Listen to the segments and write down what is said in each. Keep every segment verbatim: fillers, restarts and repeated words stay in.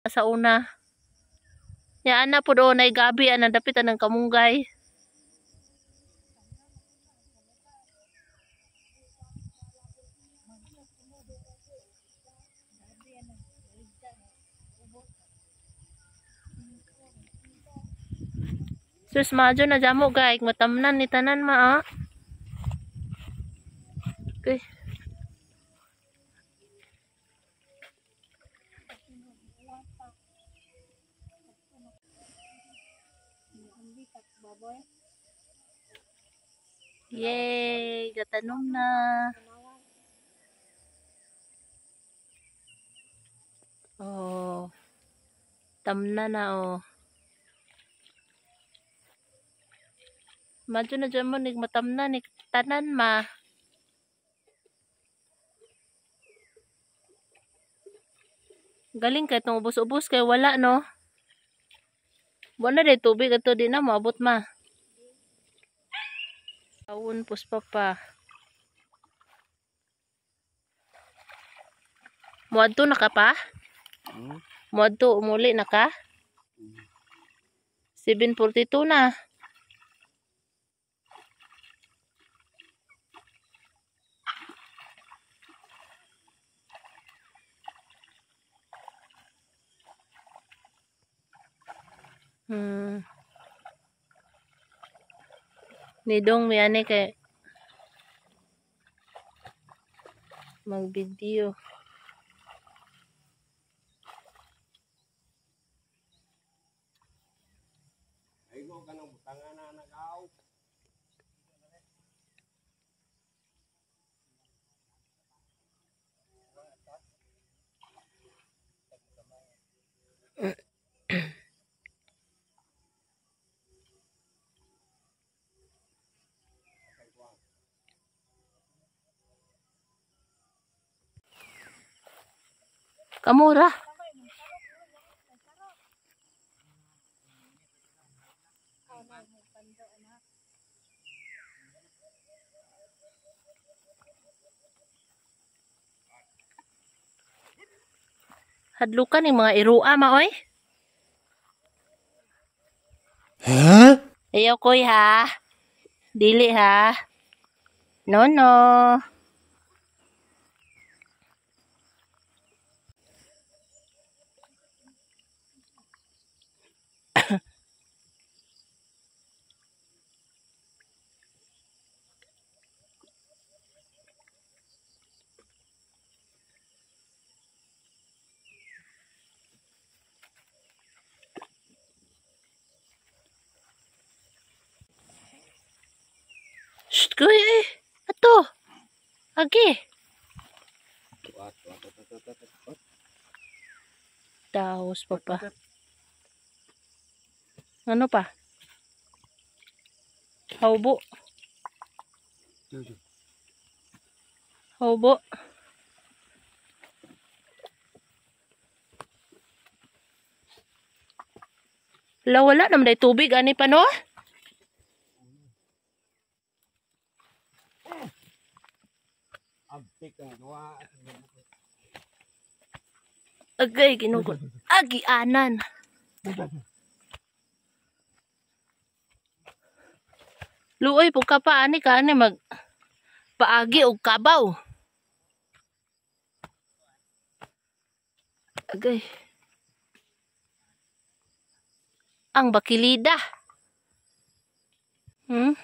sa una. Ya ana po doon ay gabi ana dapitan ng kamunggay. Sus madyo na jamo guys, matamnan ni tanan ma ah. Okay. Yay, gatanom na. Oh. Tamna na oh. Madyo na dyan mo nig matamna ni tanan ma. Galing kay itong ubos-ubos kay wala no. Buwan na day tubig ato di na maabot ma. Awon puspa pa. Muadto na ka pa? Hmm? Muadto umuli na ka? seven forty-two na. Hmm. Nidong mi ani kay mag-video. Ay go kanang butangan na nagaw. Kamura. Hadlukan yung mga irua maoy. Ha? Ayaw koy ha. Dili ha. No no. Shh, koy eh. Ato. Agi. Wat wat wat wat wat. Daos pa pa. Ano pa? Haubo. Haubo. Wala wala naman day tubig ani pa no? Abtik na gawa. Agay ginugon. Agi anan. Luoy pug ka pa ani ka ani mag paagi og kabaw. Agay. Ang bakilida. Hmm?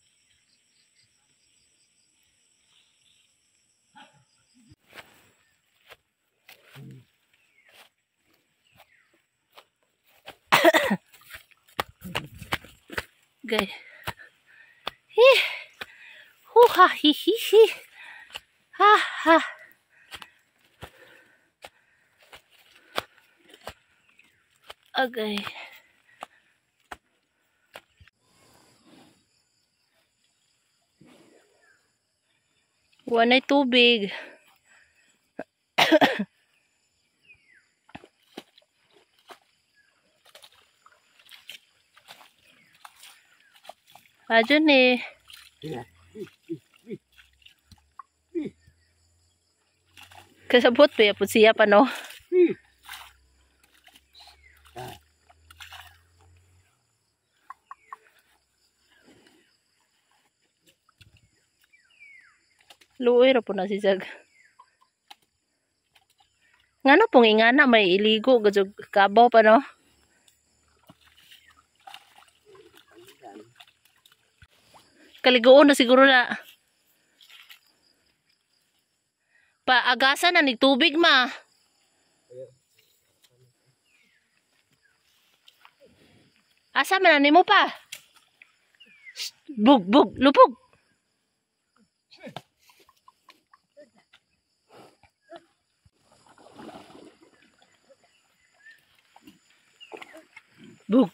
Gay. Hi. Hu ha hi hi hi. Ha ha. Agay. Wanay tubig. Ajo ni. Kasabot pa yapon siya pa no. Luoy ra po na si Jag. Ngano pong ingana may iligo gajog kabaw pa no. Kaligoon na siguro na. Paagasan na ni tubig ma. Asa man nimo pa? Bug bug lupog. Bug.